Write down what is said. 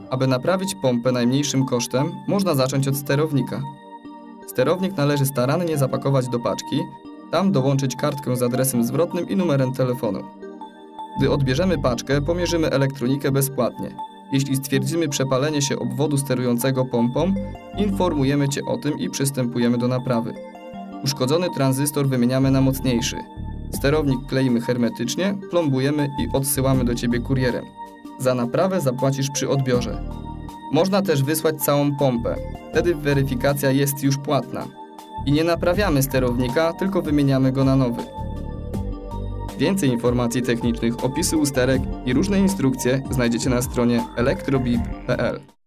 Aby naprawić pompę najmniejszym kosztem, można zacząć od sterownika. Sterownik należy starannie zapakować do paczki, tam dołączyć kartkę z adresem zwrotnym i numerem telefonu. Gdy odbierzemy paczkę, pomierzymy elektronikę bezpłatnie. Jeśli stwierdzimy przepalenie się obwodu sterującego pompą, informujemy Cię o tym i przystępujemy do naprawy. Uszkodzony tranzystor wymieniamy na mocniejszy. Sterownik kleimy hermetycznie, plombujemy i odsyłamy do Ciebie kurierem. Za naprawę zapłacisz przy odbiorze. Można też wysłać całą pompę. Wtedy weryfikacja jest już płatna. I nie naprawiamy sterownika, tylko wymieniamy go na nowy. Więcej informacji technicznych, opisy usterek i różne instrukcje znajdziecie na stronie elektrobip.pl.